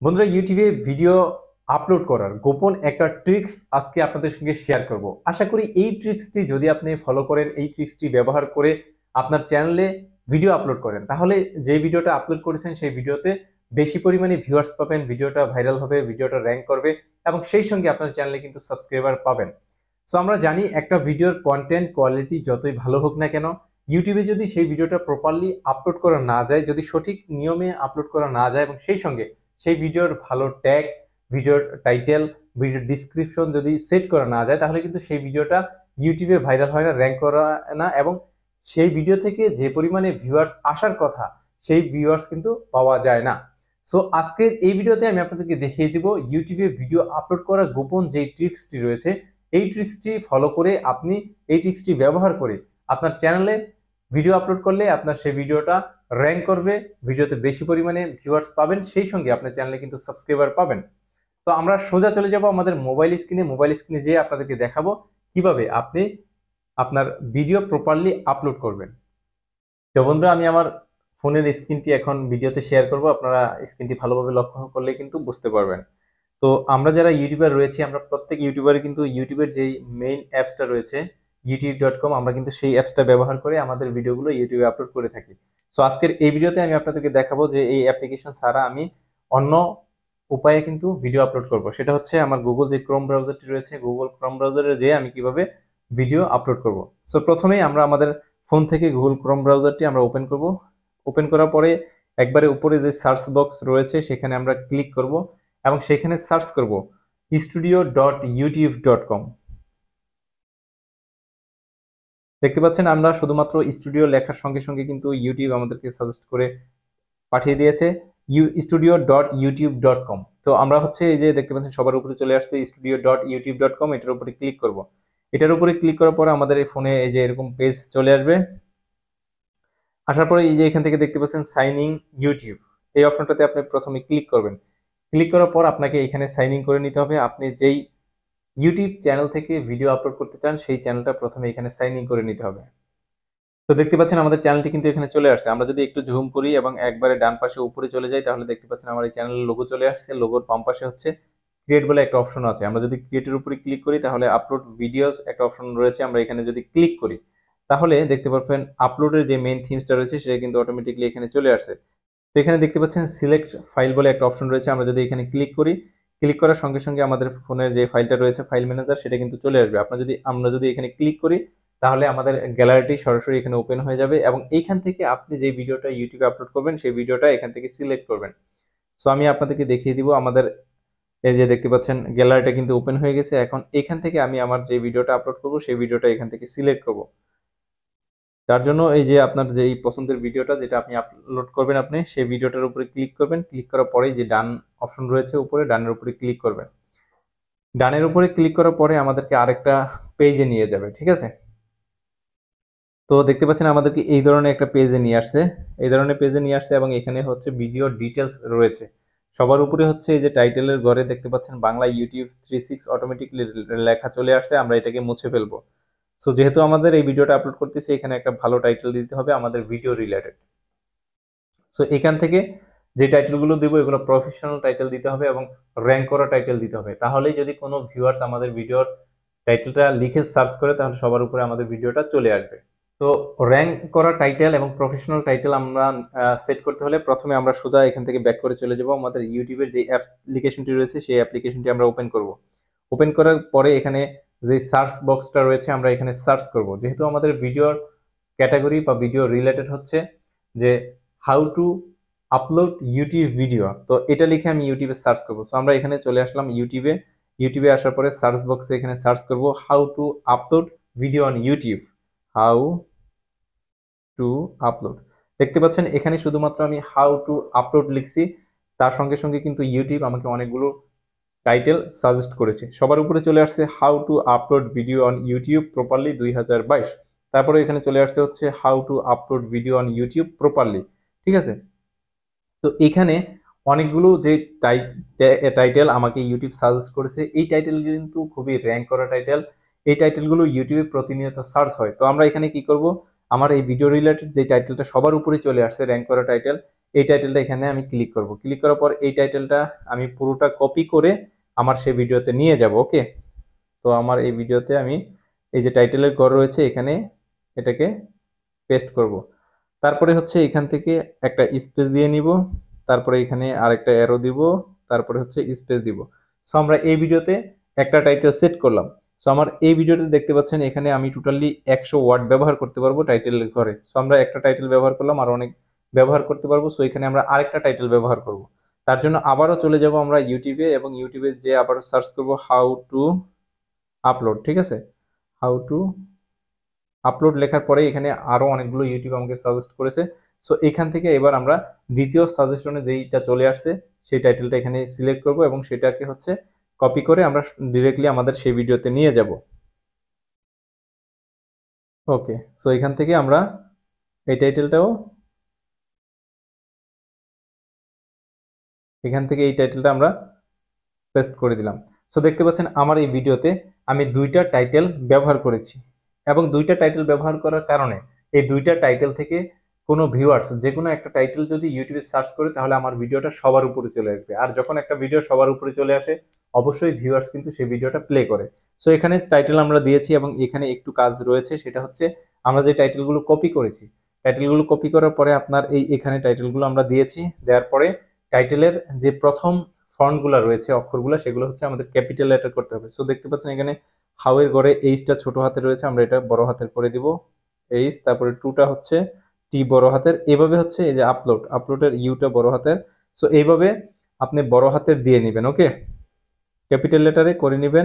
বন্ধুরা, ইউটিউবে video upload করার গোপন একটা ট্রিক্স আজকে আপনাদের সঙ্গে শেয়ার করব। আশা করি এই ট্রিক্সটি যদি আপনি ফলো করেন, এই ট্রিক্সটি ব্যবহার করে আপনার চ্যানেলে ভিডিও আপলোড করেন, তাহলে যে ভিডিওটা আপলোড করেছেন সেই ভিডিওতে বেশি পরিমাণে ভিউয়ার্স পাবেন, ভিডিওটা ভাইরাল হবে, ভিডিওটা র্যাঙ্ক করবে এবং সেই সঙ্গে আপনার চ্যানেলে কিন্তু সাবস্ক্রাইবার পাবেন। সো আমরা জানি একটা ভিডিওর কন্টেন্ট কোয়ালিটি যতই ভালো হোক না কেন, ইউটিউবে যদি সেই ভিডিওটা প্রপারলি আপলোড করা না যায়, যদি সঠিক নিয়মে আপলোড করা না যায় এবং সেই সঙ্গে সেই ভিডিওর ভালো ট্যাগ, ভিডিওর টাইটেল, ভিডিওর ডিসক্রিপশন যদি সেট করা না যায়, তাহলে কিন্তু সেই ভিডিওটা ইউটিউবে ভাইরাল হয় না, র্যাঙ্ক করা না এবং সেই ভিডিও থেকে যে পরিমাণে ভিউয়ার্স আসার কথা সেই ভিউয়ার্স কিন্তু পাওয়া যায় না। সো আজকের এই ভিডিওতে আমি আপনাদেরকে দেখিয়ে দিব ইউটিউবে ভিডিও আপলোড করার গোপন যে ট্রিক্সটি রয়েছে, এই ট্রিক্সটি ফলো করে আপনি এই ট্রিক্সটি ব্যবহার করে আপনার চ্যানেলে ভিডিও আপলোড করলে আপনার সেই ভিডিওটা র্যাঙ্ক করবে, ভিডিওতে বেশি পরিমাণে ভিউয়ার্স পাবেন, সেই সঙ্গে আপনার চ্যানেলে কিন্তু সাবস্ক্রাইবার পাবেন। তো আমরা সোজা চলে যাব আমাদের মোবাইল স্ক্রিনে যেয়ে আপনাদেরকে দেখাবো কিভাবে আপনি আপনার ভিডিও প্রপারলি আপলোড করবেন। তো বন্ধুরা, আমি আমার ফোনের স্ক্রিনটি এখন ভিডিওতে শেয়ার করব, আপনারা স্ক্রিনটি ভালোভাবে লক্ষ্য করলে কিন্তু বুঝতে পারবেন। তো আমরা যারা ইউটিউবার রয়েছে, আমরা প্রত্যেক ইউটিউবারে কিন্তু ইউটিউবের যেই মেইন অ্যাপসটা রয়েছে youtube.com, আমরা কিন্তু সেই অ্যাপসটা ব্যবহার করে আমাদের ভিডিওগুলো ইউটিউবে আপলোড করে থাকি। সো আজকের এই ভিডিওতে আমি আপনাদেরকে দেখাবো যে এই অ্যাপ্লিকেশন ছাড়া আমি অন্য উপায়ে কিন্তু ভিডিও আপলোড করব। সেটা হচ্ছে আমার গুগল যে ক্রোম ব্রাউজারটি রয়েছে, গুগল ক্রোম ব্রাউজারে যেয়ে আমি কিভাবে ভিডিও আপলোড করব। সো প্রথমেই আমরা আমাদের ফোন থেকে গুগল ক্রোম ব্রাউজারটি আমরা ওপেন করব। ওপেন করার পরে একবারে উপরে যে সার্চ বক্স রয়েছে সেখানে আমরা ক্লিক করব এবং সেখানে সার্চ করব studio.youtube.com। দেখতে পাচ্ছেন আমরা শুধুমাত্র স্টুডিও লেখার সঙ্গে সঙ্গে কিন্তু ইউটিউব আমাদেরকে সাজেস্ট করে পাঠিয়ে দিয়েছে studio.youtube.com। তো আমরা হচ্ছে এই যে দেখতে পাচ্ছেন সবার উপরে চলে আসছে studio.youtube.com, এটার উপরে ক্লিক করব। এটার উপরে ক্লিক করার পরে আমাদের এই ফোনে এই যে এরকম পেজ চলে আসবে। আসার পরে এই যে এখান থেকে দেখতে পাচ্ছেন সাইন ইন ইউটিউব, এই অপশনটাতে আপনি প্রথমে ক্লিক করবেন। ক্লিক করার পর আপনাকে এখানে সাইন ইন করে নিতে হবে। আপনি যেই ইউটিউব চ্যানেল থেকে ভিডিও আপলোড করতে চান সেই চ্যানেলটা প্রথমে এখানে সাইন ইন করে নিতে হবে। তো দেখতে পাচ্ছেন আমাদের চ্যানেলটি কিন্তু এখানে চলে আসছে। আমরা যদি একটু জুম করি এবং একবারে ডান পাশে উপরে চলে যাই, তাহলে দেখতে পাচ্ছেন আমার এই চ্যানেলের লোগো চলে আসছে। লোগোর বাম পাশে হচ্ছে ক্রিয়েট বলে একটা অপশন আছে। আমরা যদি ক্রিয়েটের উপরে ক্লিক করি তাহলে আপলোড ভিডিওস একটা অপশন রয়েছে, আমরা এখানে যদি ক্লিক করি তাহলে দেখতে পারবেন আপলোডের যে মেইন থিমসটা রয়েছে সেটা কিন্তু অটোমেটিকলি এখানে চলে আসছে। তো এখানে দেখতে পাচ্ছেন সিলেক্ট ফাইল বলে একটা অপশন রয়েছে, আমরা যদি এখানে ক্লিক করি, ক্লিক করার সঙ্গে সঙ্গে আমাদের ফোনের যে ফাইলটা রয়েছে ফাইল ম্যানেজার সেটা কিন্তু চলে আসবে। আমরা যদি এখানে ক্লিক করি তাহলে আমাদের গ্যালারিটি সরাসরি এখানে ওপেন হয়ে যাবে এবং এইখান থেকে আপনি যে ভিডিওটা ইউটিউবে আপলোড করবেন সেই ভিডিওটা এখান থেকে সিলেক্ট করবেন। সো আমি আপনাদেরকে দেখিয়ে দিব, আমাদের এই যে দেখতে পাচ্ছেন গ্যালারিটা কিন্তু ওপেন হয়ে গেছে। এখন এখান থেকে আমি আমার যে ভিডিওটা আপলোড করব সেই ভিডিওটা এখান থেকে সিলেক্ট করব। তার জন্য এই যে আপনার যে এই পছন্দের ভিডিওটা যেটা আপনি আপলোড করবেন, আপনি সেই ভিডিওটার উপরে ক্লিক করবেন। ক্লিক করার পরে যে ডান অপশন রয়েছে উপরে, ডানের উপরে ক্লিক করবেন। ডানের উপরে ক্লিক করার পরে আমাদেরকে আরেকটা পেজে নিয়ে যাবে, ঠিক আছে? তো দেখতে পাচ্ছেন আমাদেরকে এই ধরনের একটা পেজে নিয়ে আসছে, এই ধরনের পেজে নিয়ে আসছে এবং এখানে হচ্ছে ভিডিও ডিটেলস রয়েছে। সবার উপরে হচ্ছে এই যে টাইটেলের ঘরে দেখতে পাচ্ছেন বাংলা ইউটিউব 36 অটোমেটিকলি লেখা চলে আসছে। আমরা এটাকে মুছে ফেলবো। সো যেহেতু আমাদের এই ভিডিওটা আপলোড করতেছি, এখানে একটা ভালো টাইটেল দিতে হবে আমাদের ভিডিও রিলেটেড। সো এখান থেকে যে টাইটেলগুলো দেবো এগুলো প্রফেশনাল টাইটেল দিতে হবে এবং র্যাঙ্ক করা টাইটেল দিতে হবে। তাহলেই যদি কোনো ভিউয়ার্স আমাদের ভিডিওর টাইটেলটা লিখে সার্চ করে তাহলে সবার উপরে আমাদের ভিডিওটা চলে আসবে। তো র্যাঙ্ক করা টাইটেল এবং প্রফেশনাল টাইটেল আমরা সেট করতে হলে প্রথমে আমরা সোজা এখান থেকে ব্যাক করে চলে যাব। আমাদের ইউটিউবের যে অ্যাপ্লিকেশনটি রয়েছে সেই অ্যাপ্লিকেশনটি আমরা ওপেন করব। ওপেন করার পরে এখানে যে সার্চ বক্সটা রয়েছে আমরা এখানে সার্চ করব। যেহেতু আমাদের ভিডিওর ক্যাটাগরি বা ভিডিও রিলেটেড হচ্ছে যে how to upload YouTube video, তো এটা লিখে আমি ইউটিউবে সার্চ করব। সো আমরা এখানে চলে আসলাম ইউটিউবে আসার পরে সার্চ বক্সে এখানে সার্চ করব how to upload video on YouTube, how to upload. দেখতে পাচ্ছেন এখানে শুধুমাত্র আমি হাউ টু আপলোড লিখছি, তার সঙ্গে সঙ্গে কিন্তু ইউটিউব আমাকে অনেকগুলো টাইটেল সাজেস্ট করেছে। সবার উপরে চলে আসছে how to upload video on YouTube properly 2022। তারপরে এখানে চলে আসছে হচ্ছে how to upload video on YouTube properly, ঠিক আছে? তো এখানে অনেকগুলো যে টাইটেল আমাকে ইউটিউব সাজেস্ট করেছে, এই টাইটেল কিন্তু খুবই র্যাঙ্ক করা টাইটেল। এই টাইটেলগুলো ইউটিউবে প্রতিনিয়ত সার্চ হয়। তো আমরা এখানে কি করব, আমার এই ভিডিও রিলেটেড যে টাইটেলটা সবার উপরে চলে আসছে র্যাঙ্ক করা টাইটেল, এই টাইটেলটা এখানে আমি ক্লিক করব। ক্লিক করার পর এই টাইটেলটা আমি পুরোটা কপি করে আমার সেই ভিডিওতে নিয়ে যাব। ওকে, তো আমার এই ভিডিওতে আমি এই যে টাইটেলের ঘর রয়েছে এখানে এটাকে পেস্ট করব। তারপরে হচ্ছে এখান থেকে একটা স্পেস দিয়ে নিব, তারপরে এখানে আরেকটা অ্যারো দিব, তারপরে হচ্ছে স্পেস দিব। সো আমরা এই ভিডিওতে একটা টাইটেল সেট করলাম। সো আমার এই ভিডিওতে দেখতে পাচ্ছেন এখানে আমি টোটালি 100 ওয়ার্ড ব্যবহার করতে পারবো টাইটেলের ঘরে। সো আমরা একটা টাইটেল ব্যবহার করলাম, আর অনেক ব্যবহার করতে পারবো। সো এখানে আমরা আরেকটা টাইটেল ব্যবহার করব। তার জন্য আবারও চলে যাব আমরা ইউটিউবে, এবং ইউটিউবে যে আবার সার্চ করব হাউ টু আপলোড। ঠিক আছে, হাউ টু আপলোড লেখার পরে এখানে আরো অনেকগুলো ইউটিউব আমাকে সাজেস্ট করেছে। সো এখান থেকে এবার আমরা দ্বিতীয় সাজেশনে যেইটা চলে আসছে সেই টাইটেলটা এখানে সিলেক্ট করব, এবং সেটাকে হচ্ছে কপি করে আমরা ডিরেক্টলি আমাদের সেই ভিডিওতে নিয়ে যাব। ওকে, সো এখান থেকে আমরা এই টাইটেলটাও এখান থেকে এই টাইটেলটা আমরা পেস্ট করে দিলাম। সো দেখতে পাচ্ছেন আমার এই ভিডিওতে আমি দুইটা টাইটেল ব্যবহার করেছি, এবং দুইটা টাইটেল ব্যবহার করার কারণে এই দুইটা টাইটেল থেকে কোনো ভিউয়ার্স যে কোনো একটা টাইটেল যদি ইউটিউবে সার্চ করে তাহলে আমার ভিডিওটা সবার উপরে চলে আসবে। আর যখন একটা ভিডিও সবার উপরে চলে আসে অবশ্যই ভিউয়ার্স কিন্তু সেই ভিডিওটা প্লে করে। সো এখানে টাইটেল আমরা দিয়েছি, এবং এখানে একটু কাজ রয়েছে, সেটা হচ্ছে আমরা যে টাইটেলগুলো কপি করেছি, টাইটেলগুলো কপি করার পরে আপনার এখানে টাইটেলগুলো আমরা দিয়েছি। দেওয়ার পরে টাইটেলের যে প্রথম ফন্টগুলো রয়েছে, অক্ষরগুলো, সেগুলো হচ্ছে আমাদের ক্যাপিটাল লেটার করতে হবে। সো দেখতে পাচ্ছেন এখানে হাউ এর ঘরে এইচটা ছোট হাতে রয়েছে, আমরা এটা বড় হাতের করে দিব এইচ, তারপরে টুটা হচ্ছে টি বড় হাতের। এভাবে হচ্ছে এই যে আপলোডের ইউটা বড় হাতের। সো এইভাবে আপনি বড় হাতের দিয়ে নেবেন। ওকে, ক্যাপিটাল লেটারে করে নেবেন।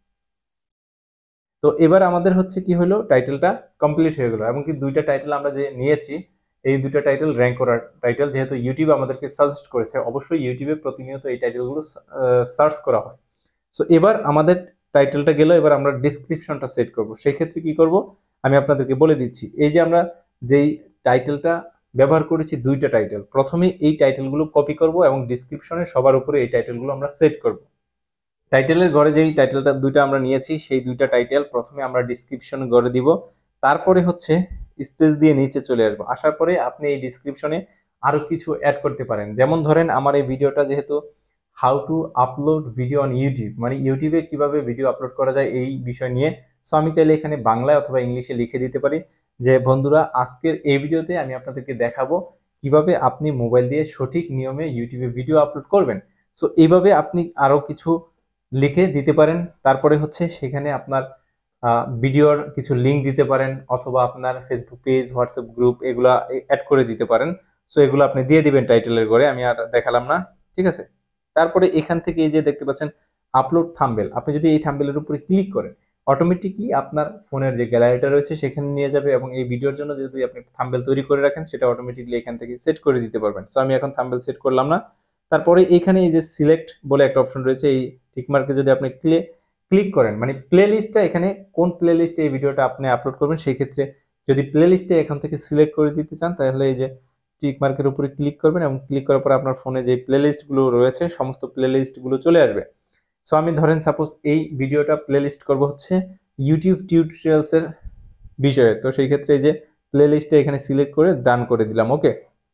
তো এবার আমাদের হচ্ছে কি হলো, টাইটেলটা কমপ্লিট হয়ে গেল, এবং কি দুইটা টাইটেল আমরা যে নিয়েছি এই দুইটা টাইটেল র্যাঙ্ক করার টাইটেল, যেহেতু ইউটিউব আমাদেরকে সাজেস্ট করেছে, অবশ্যই ইউটিউবে প্রতিনিয়ত এই টাইটেলগুলো সার্চ করা হয়। সো এবার আমাদের টাইটেলটা গেল, এবার আমরা ডিসক্রিপশনটা সেট করব। সেই ক্ষেত্রে কি করব আমি আপনাদেরকে বলে দিচ্ছি। এই যে আমরা যেই টাইটেলটা ব্যবহার করেছি দুইটা টাইটেল, প্রথমে এই টাইটেলগুলো কপি করব এবং ডিসক্রিপশনে সবার উপরে এই টাইটেলগুলো আমরা সেট করব। টাইটেলের ঘরে যেই টাইটেলটা দুইটা আমরা নিয়েছি সেই দুইটা টাইটেল প্রথমে আমরা ডিসক্রিপশন ঘরে দিব, তারপরে হচ্ছে স্পেস দিয়ে নিচে চলে আসবো। আসার পরে আপনি এই ডিসক্রিপশনে আরো কিছু অ্যাড করতে পারেন। যেমন ধরেন আমার এই ভিডিওটা যেহেতু how to upload video on YouTube, মানে ইউটিউবে কিভাবে ভিডিও আপলোড করা যায় এই বিষয় নিয়ে, সো আমি চাইলে এখানে বাংলায় অথবা ইংলিশে লিখে দিতে পারি যে বন্ধুরা আজকের এই ভিডিওতে আমি আপনাদেরকে দেখাবো কিভাবে আপনি মোবাইল দিয়ে সঠিক নিয়মে ইউটিউবে ভিডিও আপলোড করবেন। সো এইভাবে আপনি আরো কিছু লিখে দিতে পারেন। তারপরে হচ্ছে সেখানে আপনার ভিডিওর কিছু লিঙ্ক দিতে পারেন, অথবা আপনার ফেসবুক পেজ, হোয়াটসঅ্যাপ গ্রুপ এগুলা অ্যাড করে দিতে পারেন। সো এগুলো আপনি দিয়ে দিবেন টাইটেলের ঘরে, আমি আর দেখালাম না। ঠিক আছে, তারপরে এখান থেকে এই যে দেখতে পাচ্ছেন আপলোড থাম্বনেল, আপনি যদি এই থাম্বনেলের উপরে ক্লিক করেন অটোমেটিকলি আপনার ফোনের যে গ্যালারিটা রয়েছে সেখানে নিয়ে যাবে, এবং এই ভিডিওর জন্য যদি আপনি থাম্বনেল তৈরি করে রাখেন সেটা অটোমেটিকলি এখান থেকে সেট করে দিতে পারবেন। সো আমি এখন থাম্বনেল সেট করলাম না। তারপরে এখানে এই যে সিলেক্ট বলে একটা অপশন রয়েছে, এই টিক মার্কে যদি আপনি ক্লিক করেন, মানে প্লে লিস্টটা এখানে কোন প্লে লিস্টে এই ভিডিওটা আপনি আপলোড করবেন, সেই ক্ষেত্রে যদি প্লে লিস্টে এখান থেকে সিলেক্ট করে দিতে চান তাহলে এই যে টিক মার্কের উপরে ক্লিক করবেন, এবং ক্লিক করার পর আপনার ফোনে যে প্লে লিস্টগুলো রয়েছে সমস্ত প্লে লিস্টগুলো চলে আসবে। সো আমি ধরেন সাপোজ এই ভিডিওটা প্লে লিস্ট করবো হচ্ছে ইউটিউব টিউটোরিয়ালস এর বিষয়ে, তো সেই ক্ষেত্রে এই যে প্লে লিস্টে এখানে সিলেক্ট করে ডান করে দিলাম। ওকে,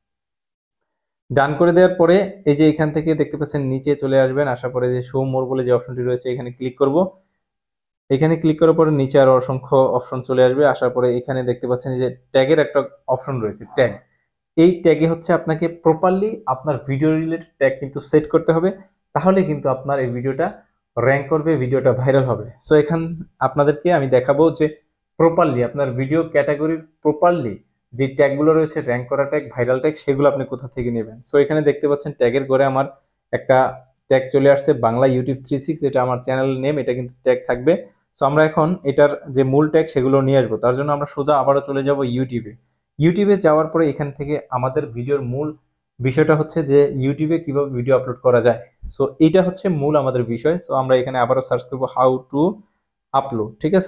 ডান করে দেওয়ার পরে এই যে এখান থেকে দেখতে পাচ্ছেন নিচে চলে আসবেন, আসার পরে যে শো মোর বলে যে অপশনটি রয়েছে এখানে ক্লিক করব। এখানে ক্লিক করার পরে নিচে আরো অসংখ্য অপশন চলে আসবে। আসার পরে এখানে দেখতে পাচ্ছেন যে ট্যাগের একটা অপশন রয়েছে, ট্যাগ। এই ট্যাগে হচ্ছে আপনাকে প্রপারলি আপনার ভিডিও রিলেটেড ট্যাগ কিন্তু সেট করতে হবে, তাহলে কিন্তু আপনার এই ভিডিওটা র্যাঙ্ক করবে, ভিডিওটা ভাইরাল হবে। সো এখান আপনাদেরকে আমি দেখাবো যে প্রপারলি আপনার ভিডিও ক্যাটাগরির প্রপারলি যে ট্যাগগুলো রয়েছে, র্যাঙ্ক করা ট্যাগ, ভাইরাল ট্যাগ, সেগুলো আপনি কোথা থেকে নেবেন। সো এখানে দেখতে পাচ্ছেন ট্যাগের ঘরে আমার একটা ট্যাগ চলে আসছে, বাংলা ইউটিউব 36, এটা আমার চ্যানেল নেম, এটা কিন্তু ট্যাগ থাকবে। সো আমরা এখন এটার যে মূল ট্যাগ সেগুলো নিয়ে আসবো। তার জন্য আমরা সোজা আবারও চলে যাব ইউটিউবে। ইউটিউবে যাওয়ার পরে এখান থেকে আমাদের ভিডিওর মূল বিষয়টা হচ্ছে যে ইউটিউবে কিভাবে ভিডিও আপলোড করা যায়। সো এইটা হচ্ছে মূল আমাদের বিষয়। সো আমরা এখানে আবারও সার্চ করব হাউ টু আপলোড। ঠিক আছে,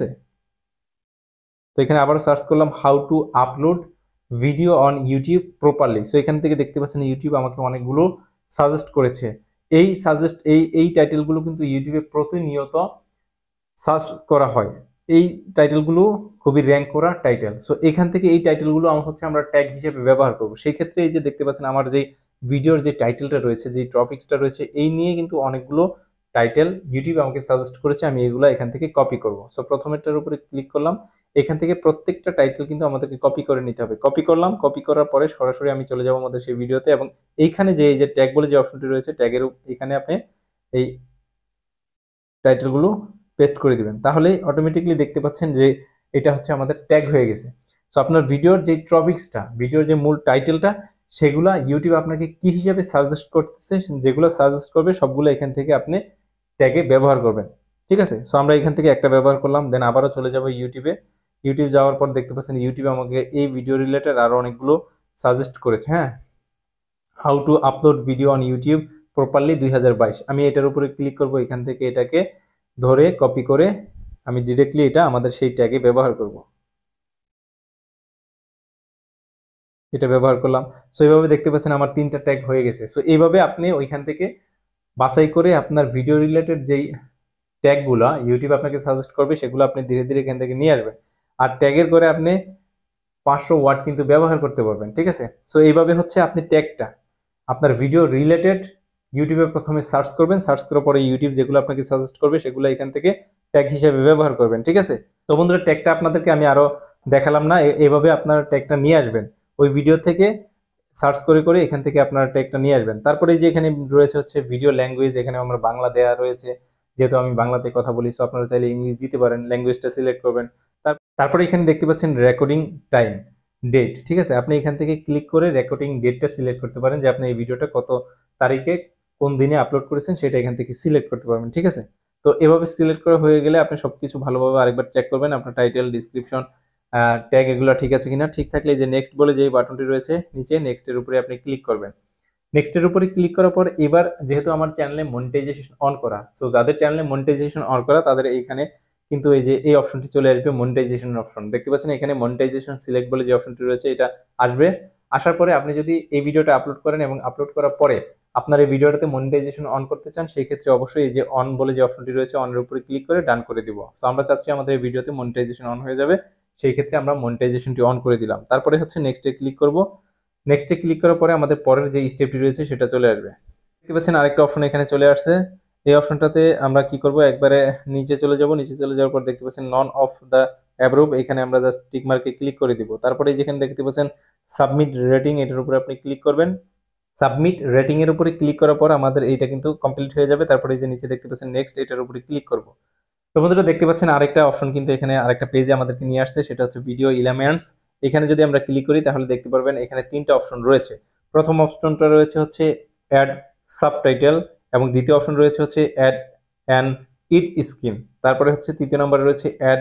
তো এখানে আবারও সার্চ করলাম how to upload video on YouTube properly. So এখান থেকে দেখতে পাচ্ছেন ইউটিউব আমাকে অনেকগুলো সাজেস্ট করেছে। এই টাইটেলগুলো কিন্তু ইউটিউবে প্রতিনিয়ত সার্চ করা হয়। এই টাইটেলগুলো খুবই র্যাঙ্ক করা টাইটেল। সো এখান থেকে এই টাইটেলগুলো আমরা ট্যাগ হিসেবে ব্যবহার করব। সেই ক্ষেত্রে এই যে দেখতে পাচ্ছেন আমার যে ভিডিওর যে টাইটেলটা রয়েছে, যে টপিক্সটা রয়েছে, এই নিয়ে কিন্তু অনেকগুলো টাইটেল ইউটিউব আমাকে সাজেস্ট করেছে। আমি এগুলো এখান থেকে কপি করব। সো প্রথমেরটার উপরে ক্লিক করলাম। এখান থেকে প্রত্যেকটা টাইটেল কিন্তু আমাদেরকে কপি করে নিতে হবে। কপি করলাম, কপি করার পরে সরাসরি আমি চলে যাবো আমাদের সেই ভিডিওতে, এবং এইখানে যে এই যে ট্যাগ বলে যে অপশনটি রয়েছে, ট্যাগের এখানে আপনি এই টাইটেলগুলো পেস্ট করে দিবেন। তাহলেই অটোমেটিকলি দেখতে পাচ্ছেন যে এটা আমাদের ট্যাগ হয়ে গেছে। সো আপনার ভিডিওর যে টপিক্সটা, ভিডিওর যে মূল টাইটেলটা, সেগুলা ইউটিউব আপনাকে কি হিসাবে সাজেস্ট করতেছে, যেগুলো সাজেস্ট করবে সবগুলো এখান থেকে আপনি ট্যাগে ব্যবহার করবেন। ঠিক আছে? সো আমরা এখান থেকে একটা ব্যবহার করলাম, দেন আবারও চলে যাব ইউটিউবে। ইউটিউব যাওয়ার পর দেখতে পাচ্ছেন ইউটিউব আমাকে এই ভিডিও রিলেটেড আরো অনেকগুলো সাজেস্ট করেছে। হ্যাঁ, how to upload video on YouTube properly 2022। আমি এটার উপরে ক্লিক করব। এখান থেকে এটাকে ধরে কপি করে আমি ডিরেক্টলি এটা আমাদের সেই ট্যাগে ব্যবহার করব। এটা ব্যবহার করলাম। সো এইভাবে দেখতে পাচ্ছেন আমার 3টা ট্যাগ হয়ে গেছে। সো এইভাবে আপনি ওইখান থেকে বাছাই করে আপনার ভিডিও রিলেটেড যেই ট্যাগগুলা ইউটিউব আপনাকে সাজেস্ট করবে, সেগুলো আপনি ধীরে ধীরে এখান থেকে নিয়ে আসবেন। আর ট্যাগের করে আপনি 500 ওয়ার্ড কিন্তু ব্যবহার করতে পারবেন। ঠিক আছে? সো এইভাবে আপনি ট্যাগটা আপনার ভিডিও রিলেটেড ইউটিউবে প্রথমে সার্চ করবেন। সার্চ করার পরে ইউটিউব যেগুলো আপনাকে সাজেস্ট করবে সেগুলো এখান থেকে ট্যাগ হিসেবে ব্যবহার করবেন। ঠিক আছে? তো বন্ধুরা, ট্যাগটা আপনাদেরকে আমি আরো দেখালাম না, এইভাবে আপনার ট্যাগটা নিয়ে আসবেন। ওই ভিডিও থেকে সার্চ করে করে এখান থেকে আপনার ট্যাগটা নিয়ে আসবেন। তারপরে যে এখানে রয়েছে ভিডিও ল্যাঙ্গুয়েজ, এখানে আমার বাংলা দেওয়া রয়েছে। যেহেতু আমি বাংলাতে কথা বলি, সো আপনারা চাইলে ইংলিশ দিতে পারেন, ল্যাঙ্গুয়েজটা সিলেক্ট করবেন। তারপরে এখানে দেখতে পাচ্ছেন রেকর্ডিং টাইম, ডেট। ঠিক আছে? আপনি এখান থেকে ক্লিক করে রেকর্ডিং ডেটটা সিলেক্ট করতে পারেন, যে আপনি এই ভিডিওটা কত তারিখে কোন দিনে আপলোড করেছেন সেটা এখান থেকে সিলেক্ট করতে পারবেন। ঠিক আছে? তো এভাবে সিলেক্ট করা হয়ে গেলে আপনি সবকিছু ভালোভাবে আরেকবার চেক করবেন, আপনার টাইটেল, ডিসক্রিপশন, ট্যাগ এগুলো ঠিক আছে কিনা। ঠিক থাকলে যে নেক্সট বলে যে বাটনটি রয়েছে নিচে, নেক্সটের উপরে আপনি ক্লিক করবেন। নেক্সটের উপরে ক্লিক করার পর এবার যেহেতু আমার চ্যানেলে মনিটাইজেশন অন করা, সো যাদের চ্যানেলে মনিটাইজেশন অন করা তাদের এইখানে কিন্তু এই যে এই অপশনটি চলে আসবে, মনিটাইজেশন অপশন। দেখতে পাচ্ছেন এখানে মনিটাইজেশন সিলেক্ট বলে যে অপশনটি রয়েছে, এটা আসবে। আসার পরে আপনি যদি এই ভিডিওটা আপলোড করেন এবং আপলোড করার পরে আপনার এই ভিডিওটাতে মনিটাইজেশন অন করতে চান, সেই ক্ষেত্রে অবশ্যই এই যে অন বলে যে অপশনটি রয়েছে, অনের উপরে ক্লিক করে ডান করে দিব। সো আমরা চাচ্ছি আমাদের এই ভিডিওতে মনিটাইজেশন অন হয়ে যাবে, সেই ক্ষেত্রে আমরা মনিটাইজেশনটি অন করে দিলাম। তারপরে নেক্সটে ক্লিক করব। নেক্সটে ক্লিক করার পরে আমাদের পরের যে স্টেপটি রয়েছে সেটা চলে আসবে। দেখতে পাচ্ছেন আরেকটা অপশন এখানে চলে আসছে। এই অপশনটাতে আমরা কি করব, একবারে নিচে চলে যাব। নিচে চলে যাওয়ার পর দেখতে পাচ্ছেন নন অফ দ্য অ্যাপ্রুভ, এখানে আমরা জাস্ট টিক মার্কে ক্লিক করে দিব। তারপরে যেখানে দেখতে পাচ্ছেন সাবমিট রেটিং, এটার উপরে আপনি ক্লিক করবেন। সাবমিট রেটিং এর উপরে ক্লিক করার পর আমাদের এইটা কিন্তু কমপ্লিট হয়ে যাবে। তারপরে এই যে নিচে দেখতে পাচ্ছেন নেক্সট, এটার উপরে ক্লিক করব। তো বন্ধুরা, দেখতে পাচ্ছেন আরেকটা অপশন কিন্তু এখানে আরেকটা পেজে আমাদেরকে নিয়ে আসছে, সেটা ভিডিও এলিমেন্টস। এখানে যদি আমরা ক্লিক করি তাহলে দেখতে পারবেন এখানে 3টা অপশন রয়েছে। প্রথম অপশনটা রয়েছে অ্যাড সাবটাইটেল, এবং দ্বিতীয় অপশন রয়েছে অ্যাড অ্যান ইট স্ক্রিন। তারপরে তৃতীয় নম্বরে রয়েছে অ্যাড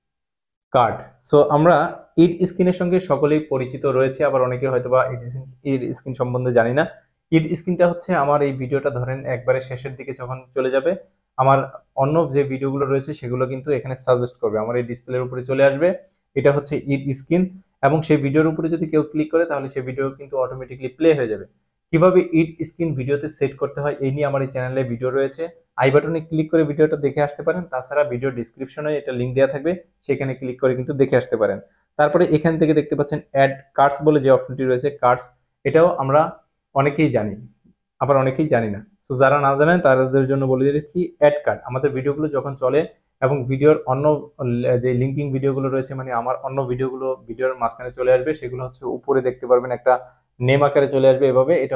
কার্ড। সো আমরা ইট স্ক্রিনের সঙ্গে সকলেই পরিচিত রয়েছে, আবার অনেকে হয়তো বা ইট স্ক্রিন সম্বন্ধে জানি না। ইট স্ক্রিনটা আমার এই ভিডিওটা ধরেন একবারে শেষের দিকে যখন চলে যাবে, আমার অন্য যে ভিডিওগুলো রয়েছে সেগুলো কিন্তু এখানে সাজেস্ট করবে, আমার এই ডিসপ্লের উপরে চলে আসবে। এটা ইট স্ক্রিন, এবং সেই ভিডিওর উপরে যদি কেউ ক্লিক করে তাহলে সেই ভিডিও কিন্তু অটোমেটিকলি প্লে হয়ে যাবে। কিভাবে ইট স্ক্রিন ভিডিওতে সেট করতে হয় এই নিয়ে আমার এই চ্যানেলে ভিডিও রয়েছে। আই বাটনে ক্লিক করে ভিডিওটা দেখে আসতে পারেন, তাছাড়া ভিডিও ডিসক্রিপশনে এটা লিঙ্ক দেওয়া থাকবে, সেখানে ক্লিক করে কিন্তু দেখে আসতে পারেন। তারপরে এখান থেকে দেখতে পাচ্ছেন অ্যাড কার্ডস বলে যে অপশনটি রয়েছে, কার্ডস, এটাও আমরা অনেকেই জানি, আবার অনেকেই জানি না। সো যারা না জানেন তাদের জন্য বলে দিচ্ছি, অ্যাড কার্ড আমাদের ভিডিওগুলো যখন চলে এবং ভিডিওর অন্য যে লিঙ্কিং ভিডিওগুলো রয়েছে, মানে আমার অন্য ভিডিওগুলো ভিডিওর মাঝখানে চলে আসবে, সেগুলো উপরে দেখতে পারবেন একটা নেম আকারে চলে আসবে এভাবে, এটা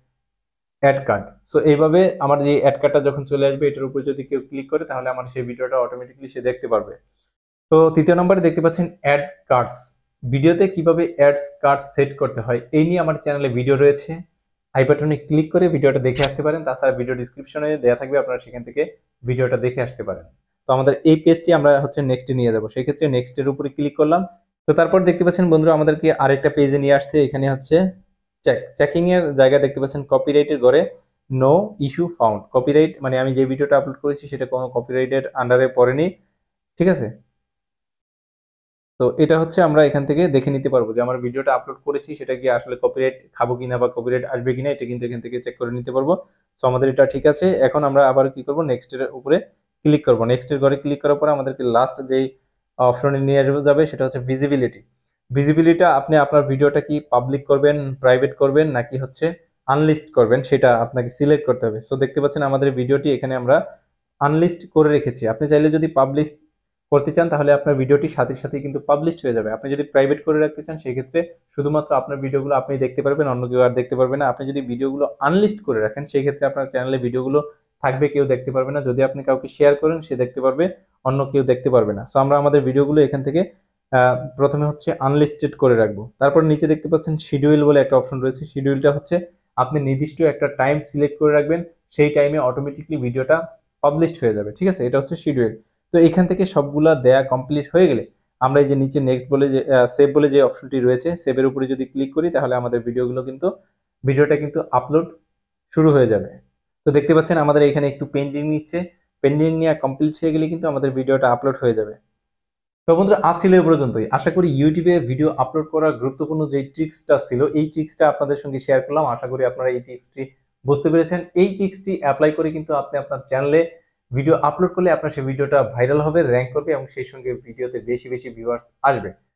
অ্যাড কার্ড। সো এইভাবে আমার যে অ্যাড কার্ডটা যখন চলে আসবে, এটার উপর যদি কেউ ক্লিক করে তাহলে আমার সেই ভিডিওটা অটোমেটিকলি সে দেখতে পারবে। তো তৃতীয় নম্বরে দেখতে পাচ্ছেন অ্যাড কার্ডস। ভিডিওতে কিভাবে অ্যাডস কার্ড সেট করতে হয় এই নিয়ে আমার চ্যানেলে ভিডিও রয়েছে, আই বাটনে ক্লিক করে ভিডিওটা দেখে আসতে পারেন, তাছাড়া ভিডিও ডিসক্রিপশনে দেওয়া থাকবে, আপনারা সেখান থেকে ভিডিওটা দেখে আসতে পারেন। তো আমাদের এই পেজটি আমরা নেক্সটে নিয়ে যাবো, সেই ক্ষেত্রে নেক্সটের উপরে ক্লিক করলাম। তো তারপর দেখতে পাচ্ছেন বন্ধুরা আমাদেরকে আরেকটা পেজে নিয়ে আসছে, এখানে চেকিং এর জায়গায় দেখতে পাচ্ছেন কপিরাইটের ঘরে নো ইস্যু ফাউন্ড। কপিরাইট মানে আমি যে ভিডিওটা আপলোড করেছি সেটা কোনো কপিরাইটের আন্ডারে পড়েনি। ঠিক আছে? তো এটা আমরা এখান থেকে দেখে নিতে পারবো যে আমার ভিডিওটা আপলোড করেছি সেটা কি আসলে কপিরাইট খাবো কিনা বা কপিরাইট আসবে কিনা, এটা কিন্তু এখান থেকে চেক করে নিতে পারবো। সো আমাদের এটা ঠিক আছে। এখন আমরা আবার কি করব, নেক্সট এর উপরে ক্লিক করব। নেক্সট এর ঘরে ক্লিক করার পরে আমাদেরকে লাস্ট যেই অপশনে নিয়ে যাবে, সেটা হচ্ছে ভিজিবিলিটি। ভিজিবিলিটি আপনি আপনার ভিডিওটা কি পাবলিক করবেন, প্রাইভেট করবেন নাকি হচ্ছে আনলিস্ট করবেন, সেটা আপনাকে সিলেক্ট করতে হবে। সো দেখতে পাচ্ছেন আমাদের ভিডিওটি এখানে আমরা আনলিস্ট করে রেখেছি। আপনি চাইলে যদি পাবলিশ করতে চান তাহলে আপনার ভিডিওটি সাথে সাথে কিন্তু পাবলিশড হয়ে যাবে। আপনি যদি প্রাইভেট করে রাখতে চান সেক্ষেত্রে শুধুমাত্র আপনার ভিডিওগুলো আপনি দেখতে পারবেন, অন্য কেউ আর দেখতে পারবে না। আপনি যদি ভিডিওগুলো আনলিস্ট করে রাখেন সেই ক্ষেত্রে আপনার চ্যানেলে ভিডিওগুলো থাকবে, কেউ দেখতে পারবে না। যদি আপনি কাউকে শেয়ার করেন সে দেখতে পারবে, অন্য কেউ দেখতে পারবে না। সো আমরা আমাদের ভিডিওগুলো এখান থেকে প্রথমে হচ্ছে আনলিস্টেড করে রাখবো। তারপর নিচে দেখতে পাচ্ছেন শিডিউল বলে একটা অপশন রয়েছে। শিডিউলটা হচ্ছে আপনি নির্দিষ্ট একটা টাইম সিলেক্ট করে রাখবেন, সেই টাইমে অটোমেটিকলি ভিডিওটা পাবলিশড হয়ে যাবে। ঠিক আছে, এটা হচ্ছে শিডিউল। তো এখান থেকে সবগুলা দেয়া কমপ্লিট হয়ে গেলে আমরা এই যে নিচে নেক্সট বলে যে সেভ বলে যে অপশনটি রয়েছে, সেভের উপরে যদি ক্লিক করি তাহলে আমাদের ভিডিওটা কিন্তু আপলোড শুরু হয়ে যাবে। তো দেখতে পাচ্ছেন আমাদের এখানে একটু পেন্ডিং নিচ্ছে, পেন্ডিং নিয়ে কমপ্লিট হয়ে গেলে কিন্তু আমাদের ভিডিওটা আপলোড হয়ে যাবে। তো বন্ধুরা, আজ ছিল এই পর্যন্তই। আশা করি ইউটিউবে ভিডিও আপলোড করার গুরুত্বপূর্ণ যে ট্রিক্সটা ছিল এই ট্রিক্সটা আপনাদের সঙ্গে শেয়ার করলাম। আশা করি আপনারা এই ট্রিক্সটি বুঝতে পেরেছেন। এই ট্রিক্সটি অ্যাপ্লাই করে কিন্তু আপনি আপনার চ্যানেলে ভিডিও আপলোড করলে আপনার সেই ভিডিওটা ভাইরাল হবে, র্যাঙ্ক করবে এবং সেই সঙ্গে ভিডিওতে বেশি বেশি ভিউয়ার্স আসবে।